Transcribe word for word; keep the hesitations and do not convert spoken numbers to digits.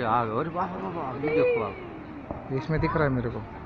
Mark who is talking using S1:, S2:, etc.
S1: आग और वाह वाह वाह ये देखो आप।
S2: इसमें दिख रहा है मेरे को।